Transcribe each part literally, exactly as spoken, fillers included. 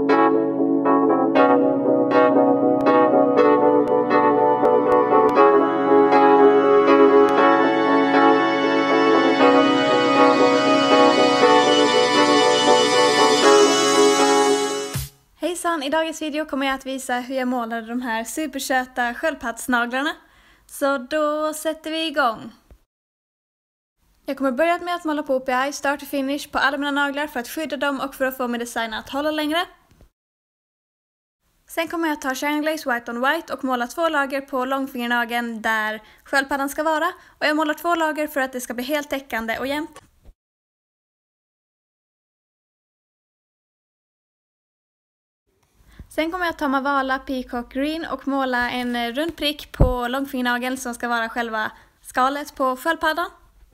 Hejsan, i dagens video kommer jag att visa hur jag målade de här supersöta sköldpaddsnaglarna. Så då sätter vi igång. Jag kommer börja med att måla på O P I start to finish på alla mina naglar för att skydda dem och för att få min design att hålla längre. Sen kommer jag ta Shine Glaze White on White och måla två lager på långfingernageln där sköldpaddan ska vara. Och jag målar två lager för att det ska bli helt täckande och jämnt. Sen kommer jag att ta Mavala Peacock Green och måla en rund prick på långfingernageln som ska vara själva skalet på sköldpaddan.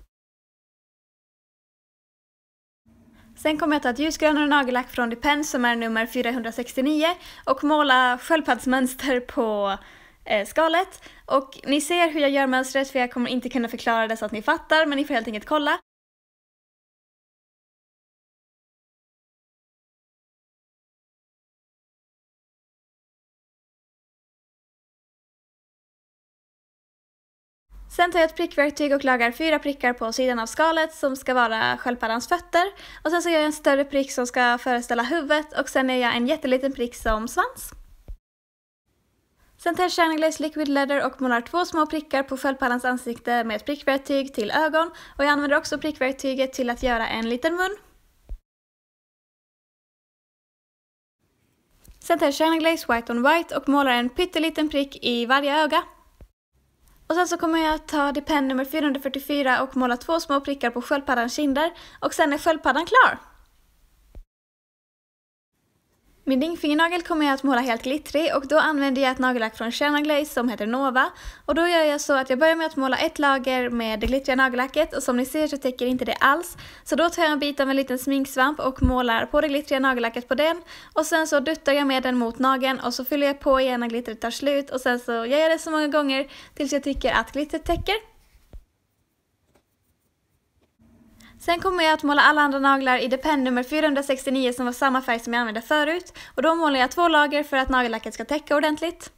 Sen kommer jag att ta ett ljusgrönare nagellack från Depend som är nummer fyrahundrasextionio och måla sköldpaddsmönster på eh, skalet. Och ni ser hur jag gör mönstret för jag kommer inte kunna förklara det så att ni fattar, men ni får helt enkelt kolla. Sen tar jag ett prickverktyg och lagar fyra prickar på sidan av skalet som ska vara sköldpaddans fötter. Och sen så gör jag en större prick som ska föreställa huvudet och sen gör jag en jätteliten prick som svans. Sen tar jag Shine Glaze Liquid Leather och målar två små prickar på sköldpaddans ansikte med ett prickverktyg till ögon. Och jag använder också prickverktyget till att göra en liten mun. Sen tar jag Shine Glaze White on White och målar en pytteliten prick i varje öga. Och sen så kommer jag att ta Depend nummer fyrahundrafyrtiofyra och måla två små prickar på sköldpaddans kinder. Och sen är sköldpaddan klar. Min ringfingernagel kommer jag att måla helt glittrig och då använder jag ett nagellack från Shine Glaze som heter Nova. Och då gör jag så att jag börjar med att måla ett lager med det glittriga nagellacket och som ni ser så täcker inte det alls. Så då tar jag en bit av en liten sminksvamp och målar på det glittriga nagellacket på den. Och sen så duttar jag med den mot nageln och så fyller jag på igen när glittret tar slut och sen så gör jag det så många gånger tills jag tycker att glittret täcker. Sen kommer jag att måla alla andra naglar i Depend nummer fyrahundrasextionio som var samma färg som jag använde förut. Och då målar jag två lager för att nagellacket ska täcka ordentligt.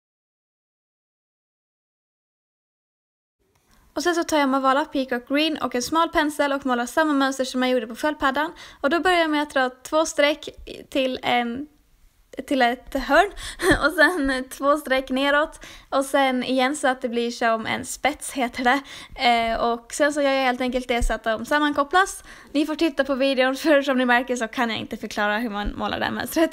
Och sen så tar jag Mavala Peacock Green och en smal pensel och målar samma mönster som jag gjorde på sköldpaddan. Och då börjar jag med att dra två streck till en... till ett hörn och sen två streck neråt och sen igen så att det blir som en spets heter det eh, och sen så gör jag helt enkelt det så att de sammankopplas. Ni får titta på videon för som ni märker så kan jag inte förklara hur man målar det här mönstret.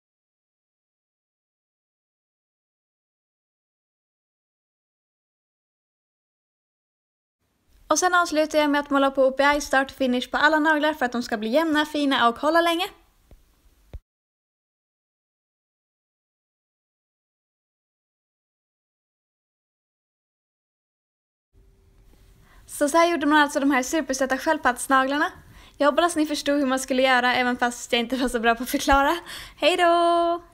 Och sen avslutar jag med att måla på O P I start finish på alla naglar för att de ska bli jämna, fina och hålla länge. Så så här gjorde man alltså de här supersöta sköldpaddsnaglarna. Jag hoppas ni förstod hur man skulle göra även fast jag inte var så bra på att förklara. Hej då!